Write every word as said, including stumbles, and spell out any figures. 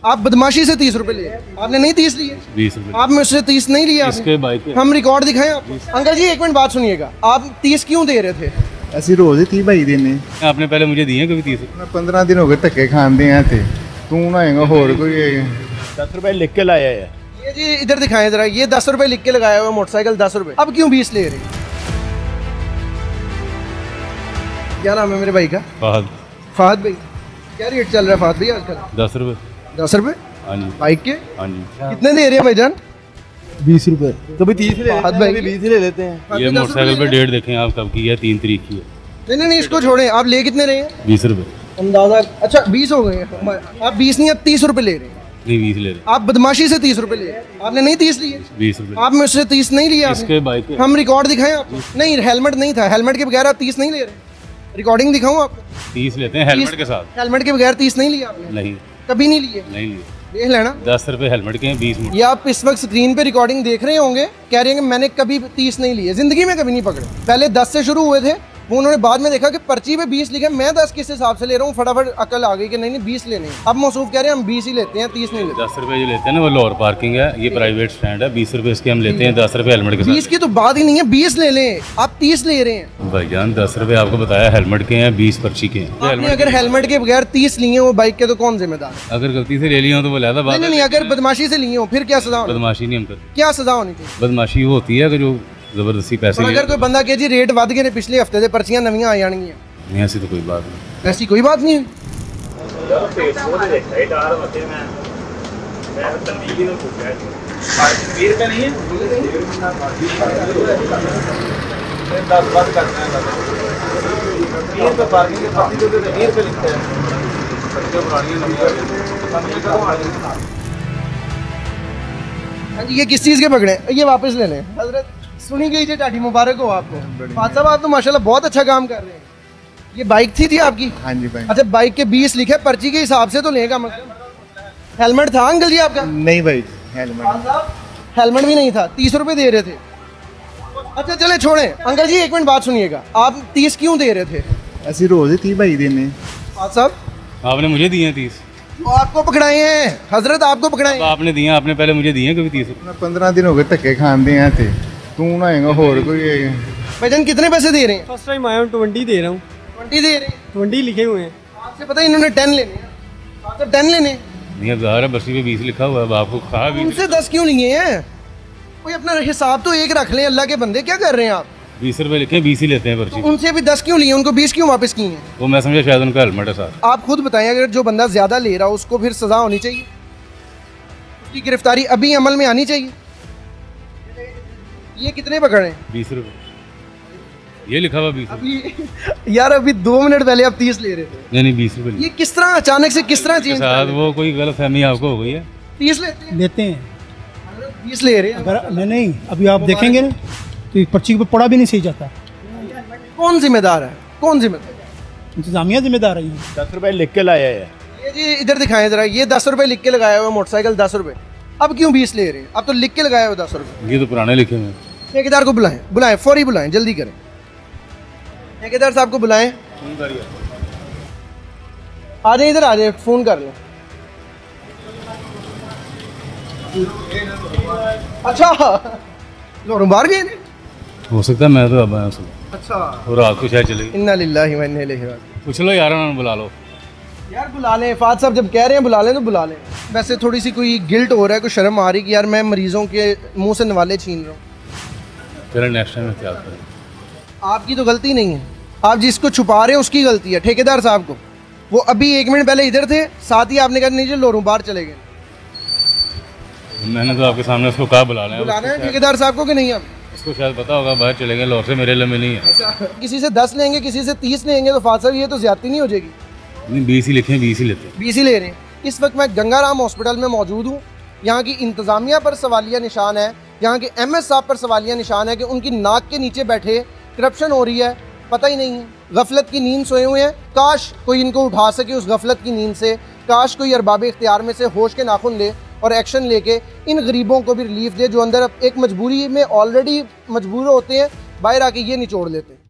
आप बदमाशी से तीस रुपए लिए, आपने नहीं तीस लिए, बीस रुपए आप मुझसे तीस नहीं लिया इसके बाइक हम रिकॉर्ड दिखाएं आपको। अंकल जी एक मिनट बात सुनिएगा, आप तीस क्यों दे रहे थे? ਅਸੀਂ ਰੋਜ਼ ही तीह भाई देने। आपने पहले मुझे दिए कभी तीस? मैं पंद्रह दिन हो गए धक्के खाते हैं थे। तू ना आएगा होर कोई दस रुपए लिख के लाया है। ये जी इधर दिखाएं जरा, ये दस रुपए लिख के लगाया हुआ मोटरसाइकिल दस रुपए, अब क्यों बीस ले रहे? क्या नाम है मेरे भाई का? फहद। फहद भाई, क्या रेट चल रहा है फहद भाई आजकल? दस रुपए। दस रुपए हाँ जी। बाइक के? हाँ जी। कितने दे रहे हैं भाईजान? बीस रुपए। कभी तीस ले फहद भाई बीस ले लेते हैं। ये मोटरसाइकिल पे डेट देखें आप कब की है? तीन तारीख की है। नहीं नहीं नहीं इसको छोड़ें, आप ले कितने रहे हैं? बीस रुपए अंदाजा। अच्छा बीस हो गए हैं, आप बीस नहीं अब तीस रुपए ले रहे हैं। नहीं बीस ले रहे। आप बदमाशी से तीस रुपए ले रहे हैं, आपने नहीं तीस लिए, बीस रुपए आप मुझसे तीस नहीं लिया इसके बाइक के? हम रिकॉर्ड दिखाएं आपको? नहीं हेलमेट नहीं था, हेलमेट के बगैर आप तीस नहीं ले रहे, रिकॉर्डिंग दिखाऊं आपको? तीस लेते हैं हेलमेट के साथ। हेलमेट के बगैर तीस नहीं लिया आपने? नहीं कभी नहीं लिए? नहीं लिए। देख लेना, दस रुपए हेलमेट के हैं, बीस मोटर। ये आप इस वक्त स्क्रीन पे रिकॉर्डिंग देख रहे होंगे, कह रहे हैं कि मैंने कभी तीस नहीं लिए, जिंदगी में कभी नहीं पकड़े। पहले दस से शुरू हुए थे, वो उन्होंने बाद में देखा कि पर्ची पे बीस लिखे, मैं दस किस हिसाब से ले रहा हूँ, फटाफट अकल आ गई कि नहीं नहीं बीस लेने हैं। अब मौसूफ कह रहे हैं हम बीस ही लेते हैं, तीस नहीं लेते। दस रुपए जो लेते हैं ना वो लोअर पार्किंग है, ये प्राइवेट स्टैंड है, बीस रुपए इसके हम लेते हैं, दस रुपए हेलमेट के साथ। बीस की तो बात ही नहीं है, बीस ले लें, आप तीस ले रहे हैं। भाईजान दस रुपए आपको बताया हेलमेट के हैं, बीस पर्ची के हैं। आपने अगर हेलमेट के बगैर तीस लिए वो बाइक के, तो कौन जिम्मेदार है? अगर गलती से ले लिया हो तो वो लहदा बात नहीं नहीं अगर बदमाशी से लिए हो फिर क्या सजा होनी? बदमाशी नहीं हम करते। क्या सजा होनी चाहिए? बदमाशी वो होती है कि जो जबरदस्ती पैसे और अगर कोई बंदा कहे जी रेट वध गए ने पिछले हफ्ते से पर्चियां नवियां आ जाएंगी, नहीं ऐसी तो कोई बात नहीं। ऐसी कोई बात नहीं है। ये किस चीज़ के पकड़े? ये वापस ले लें। हजरत सुनी गई जी, टाटी मुबारक हो आपको। फात साहब आप तो माशाल्लाह बहुत अच्छा काम कर रहे हैं। ये बाइक थी जी आपकी? हाँ जी भाई। अच्छा बाइक के बीस लिखे, पर्ची के हिसाब से तो लेगा मतलब। हेलमेट था अंकल जी आपका? नहीं भाई हेलमेट हेलमेट भी नहीं था, तीस रुपए दे रहे थे। अच्छा चले छोड़ें अंकल जी, एक मिनट बात सुनिएगा, आप तीस क्यों दे रहे थे? ਅਸੀਂ रोज ही तीह भाई देने। फात साहब आपने मुझे दिए हैं तीस? तो आपको पकड़ाए हैं हजरत, आपको पकड़ाए हैं। आपने दिए, आपने पहले मुझे दिए कभी तीस? मैं पंद्रह दिन हो गए धक्के खाते हैं थे। तू ना आएगा होर कोई भाईजान कितने पैसे दे रहे हैं? फर्स्ट टाइम आया हूँ, ट्वेंटी दे रहा हूँ। ट्वेंटी दे रहे हैं, ट्वेंटी लिखे हुए हैं। आपसे पता है इन्होंने टेन लेने हैं, आपसे टेन लेने हैं। नहीं अब ज़ाहिर है बसी पे बीस लिखा हुआ है, अब आपको खा भी उनसे दस क्यों लिए हैं? कोई अपना हिसाब तो एक रख लें, अल्लाह के बंदे क्या कर रहे हैं आप? बीस रुपए लिखे, बीस ही लेते हैं पर्ची। तो उनसे भी दस क्यों लिए, उनको बीस क्यों वापस किए हैं? वो मैं समझा शायद उनका हेलमेट है साथ। आप खुद बताएं, अगर जो बंदा ज्यादा ले रहा हो उसको फिर सजा होनी चाहिए, उसकी गिरफ्तारी अभी अमल में आनी चाहिए। ये कितने पकड़े? बीस रुपए ये लिखा हुआ बीस। अभी यार अभी दो मिनट पहले आप तीस ले रहे थे। नहीं नहीं बीस रुपए ये किस तरह अचानक से किस तरह चेंज? साथ वो कोई गलत फहमी आपको हो गई है। तीस लेते हैं, लेते हैं बीस ले रहे हैं। अगर नहीं नहीं अभी आप देखेंगे ना तो एक पर्ची पे पड़ा भी नहीं सही जाता। कौन जिम्मेदार है, कौन जिम्मेदार? इंतजामिया जिम्मेदार है। दस रुपए लिख के लाया है। ये जी इधर दिखाएं जरा, ये दस रुपए लिख के लगाया हुआ मोटरसाइकिल दस रुपए, अब क्यों बीस ले रहे हैं? अब तो लिख के लगाया हुआ दस रुपए। ये तो पुराने लिखे हुए हैं। ठेकेदार को बुलाएं, बुलाएं फौरी बुलाएं, जल्दी करें। ठेकेदार साहब को बुलाएं, आ जाए इधर, आ जाए फोन कर लें। अच्छा लोग बाहर गए थे? हो सकता है मैं तो अब आया हूँ। अच्छा और रात को शायद चले गए। इन्ना लिल्लाहि व इन्ना इलैहि राजिऊन। पूछ लो यार, उन्होंने बुला लो यार, बुला लें। फात साहब जब कह रहे हैं बुला लें तो बुला लें। वैसे थोड़ी सी कोई गिल्ट हो रहा है, कोई शर्म आ रही कि यार मैं मरीजों के मुंह से नवाले छीन रहा हूँ। फिर नेक्स्ट टाइम एहतियात करें। आपकी तो गलती नहीं है, आप जिसको छुपा रहे हैं उसकी गलती है। ठेकेदार साहब को, वो अभी एक मिनट पहले इधर थे, साथ ही आपने कहा नहीं जी लोरू बाहर चले गए। मैंने तो आपके सामने उसको कहा बुला लें। बुलाना है ठेकेदार साहब को कि नहीं? आप उसको शायद पता होगा बाहर चले गए, लोर से मेरे लिए नहीं है। अच्छा किसी से दस लेंगे, किसी से तीस लेंगे तो फात साहब ये तो ज्यादती नहीं हो जाएगी? नहीं बीस ही लिखे, बीस ही लेते हैं। बीस ही ले रहे हैं। इस वक्त मैं गंगाराम हॉस्पिटल में मौजूद हूँ। यहाँ की इंतज़ामिया पर सवालिया निशान है, यहाँ के एम एस साहब पर सवालिया निशान है कि उनकी नाक के नीचे बैठे करप्शन हो रही है, पता ही नहीं है। गफलत की नींद सोए हुए हैं, काश कोई इनको उठा सके उस गफलत की नींद से। काश कोई अरबाब इख्तियार में से होश के नाखुन ले और एक्शन लेके इन गरीबों को भी रिलीफ दे, जो अंदर एक मजबूरी में ऑलरेडी मजबूर होते हैं, बाहर आके ये निचोड़ लेते हैं।